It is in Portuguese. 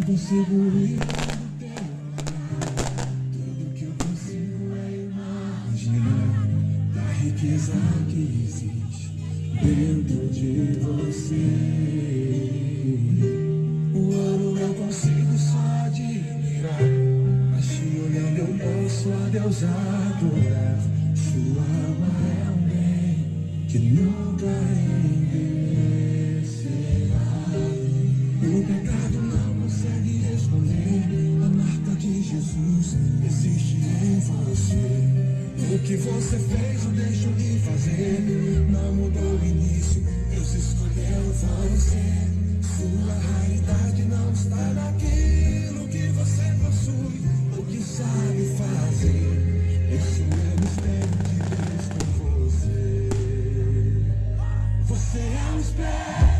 consigo ir no teu olhar. Tudo que eu consigo é imaginar da riqueza que existe dentro de você. O ouro eu consigo só admirar, mas te olhando eu posso a Deus adorar. Sua alma é um bem que nunca envelhecerá. O pecado não consegue esconder a marca de Jesus existe em você. O que você fez ou deixou de fazer não mudou o início, Deus escolheu você. Sua raridade não está naquilo que você possui ou que sabe fazer. Isso é mistério de Deus com você. Você é um espelho.